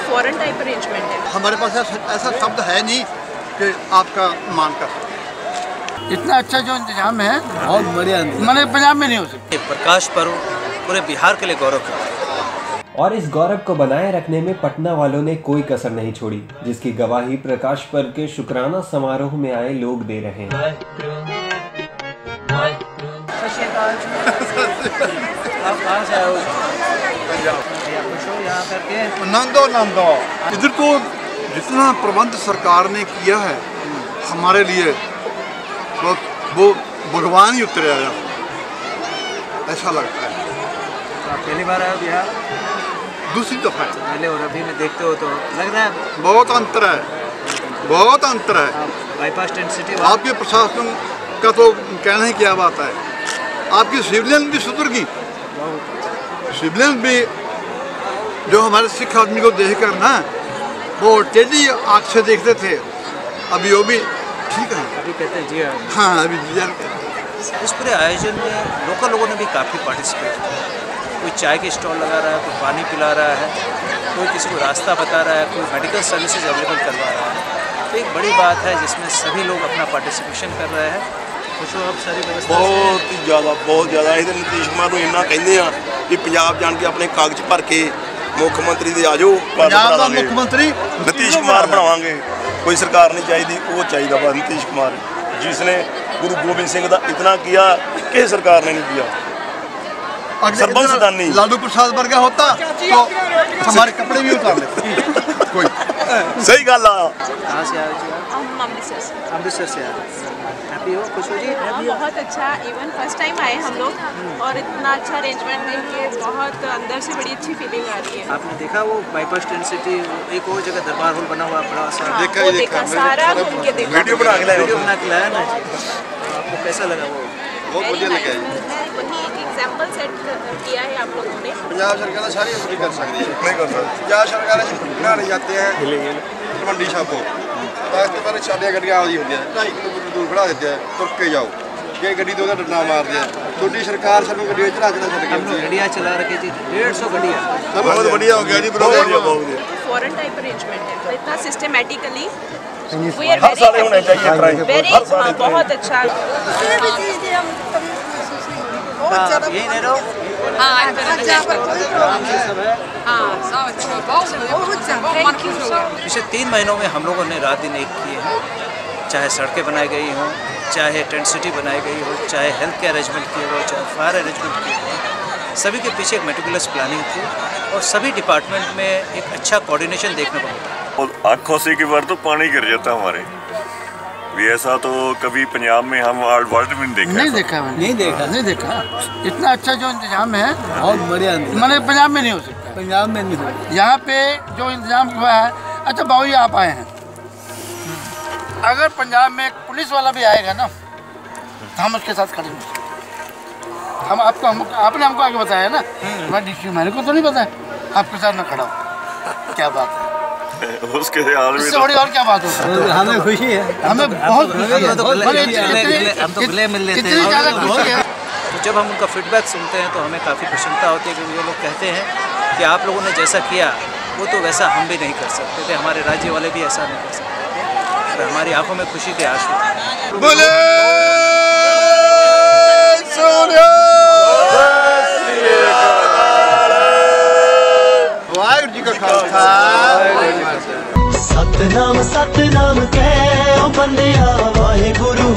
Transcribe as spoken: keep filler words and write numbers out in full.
Foreign type arrangement है। हमारे पास ऐसा शब्द है नहीं कि आपका मान कर सकते। इतना अच्छा जो इंतजाम है बहुत बढ़िया, मैंने पंजाब में नहीं हो सकता। प्रकाश पर्व पूरे बिहार के लिए गौरव का। और इस गौरव को बनाए रखने में पटना वालों ने कोई कसर नहीं छोड़ी, जिसकी गवाही प्रकाश पर्व के शुक्राना समारोह में आए लोग दे रहे हैं। आप कहाँ से आए हो? यहाँ करके नंदो नंदो इधर तो जितना प्रबंध सरकार ने किया है हमारे लिए वो वो भगवान ही उतरे आया, ऐसा लगता है। आप पहली बार आए हो बिहार? दूसरी दफा पहले और अभी में देखते हो तो लग रहा है बहुत अंतर है, बहुत अंतर है। बाईपास टेंट सिटी आपके प्रशासन का तो कहना ही क्या बात है। आपकी सिविलियन भी सुधर गई, सिविलियन भी जो हमारे सिख आदमी को देख कर ना वो टेढ़ी आँख से देखते थे, अभी वो भी ठीक है, अभी कहते हैं जी हाँ अभी जी। इस पूरे आयोजन में लोकल लोगों ने भी काफ़ी पार्टिसिपेट किया। कोई चाय की स्टॉल लगा रहा है, कोई पानी पिला रहा है, कोई किसी को रास्ता बता रहा है, कोई मेडिकल सर्विसेज अवेलेबल करवा रहा है। तो एक बड़ी बात है जिसमें सभी लोग अपना पार्टिसिपेशन कर रहे हैं। कुछ अब सारी व्यवस्था बहुत ही ज़्यादा बहुत ज़्यादा इधर नीतीश कुमार ਨੂੰ ਇੰਨਾ ਕਹਿੰਦੇ ਆ ਕਿ ਪੰਜਾਬ ਜਾਣ ਕੇ ਆਪਣੇ ਕਾਗਜ਼ ਭਰ ਕੇ ਮੁੱਖ ਮੰਤਰੀ ਦੇ ਆਜੋ ਪੰਜਾਬ ਦਾ ਮੁੱਖ ਮੰਤਰੀ ਨੀਤੀਸ਼ ਕੁਮਾਰ ਬਣਾਵਾਂਗੇ। ਕੋਈ ਸਰਕਾਰ ਨਹੀਂ ਚਾਹੀਦੀ, ਉਹ ਚਾਹੀਦਾ ਬਸ नीतीश कुमार, जिसने गुरु गोविंद सिंह का इतना किया कि सरकार ने नहीं किया। लालू प्रसाद वर्गा होता तो हमारे कपड़े भी उतार लेते कोई। सही गल आ। कहाँ से आए जी? हम अमृतसर से। अमृतसर से आए। हैप्पी हो, खुश हो जी? बहुत अच्छा, इवन फर्स्ट टाइम आए हम लोग और इतना अच्छा अरेंजमेंट देख के बहुत अंदर से बड़ी अच्छी फीलिंग आ रही है। आपने देखा वो बाईपास टेंट सिटी एक और जगह दरबार हॉल बना हुआ बड़ा सा? हाँ, देखा, वो देखा, सारा घूम के देखा। वीडियो बना के लाया, वीडियो बना के लाया ना जी। आपको कैसा लगा वो? बहुत बढ़िया लगा। वही एक एग्जाम्पल सेट किया है आप लोगों ने। पंजाब सरकार सारी नहीं कर सकती है, नहीं कर सकती। पंजाब सरकार बनाने जाते हैं मंडी छापो तो पहले साढ़े गड्डियाँ आई होंगी ढाई किलोमीटर दूर खड़ा देते हैं, तुर के जाओ ये गड्डी तो डंडा मार दिया। थोड़ी सरकार सानू गड्डियाँ चला चला छड़ हम लोग गड्डियाँ चला रखे जी, डेढ़ सौ गड्डियाँ। बहुत बढ़िया हो गया जी, बहुत बढ़िया बहुत बढ़िया। फॉरेन टाइप अरेंजमेंट है तो इतना सिस्टमेटिकली हर साल होना चाहिए ट्राई, वेरी बहुत अच्छा। यही नहीं रहो पिछले तीन महीनों में हम लोगों ने रात दिन एक किए हैं, चाहे सड़कें बनाई गई हों, चाहे टेंट सिटी बनाई गई हो, चाहे हेल्थ के अरेंजमेंट किए हो, चाहे फायर अरेंजमेंट किए हो, सभी के पीछे एक मेटिकुलस प्लानिंग थी और सभी डिपार्टमेंट में एक अच्छा कोऑर्डिनेशन देखने को मिला। और आँखों से की बार तो पानी गिर जाता हमारे भी, ऐसा तो कभी पंजाब में हम वर्ल्ड में नहीं देखा नहीं देखा मैंने नहीं देखा नहीं देखा इतना अच्छा जो इंतजाम है बहुत बढ़िया, मैंने पंजाब में नहीं हो सकता, पंजाब में नहीं हो। यहाँ पे जो इंतजाम हुआ है, अच्छा बाबू जी आप आए हैं, अगर पंजाब में एक पुलिस वाला भी आएगा ना तो हम उसके साथ खड़े हैं। हम आपको हम, आपने हमको आगे बताया ना, मैं डी सी मेरे को तो नहीं पता है आपके साथ मैं खड़ा हूँ, क्या बात है उसके इससे बड़ी और क्या बात होती है। हमें खुशी है, हमें बहुत खुशी है, हम तो गले मिल लेते इतनी ज़्यादा खुशी है। तो जब हम उनका फीडबैक सुनते हैं तो हमें काफ़ी प्रसन्नता होती है, क्योंकि वो लोग कहते हैं कि आप लोगों ने जैसा किया वो तो वैसा हम भी नहीं कर सकते थे, हमारे राज्य वाले भी ऐसा नहीं कर सकते थे, और हमारी आंखों में खुशी के आंसू। बोले वाहिगुरू जी का खालसा। सतनाम सतनाम कह बंदिया वाहिगुरू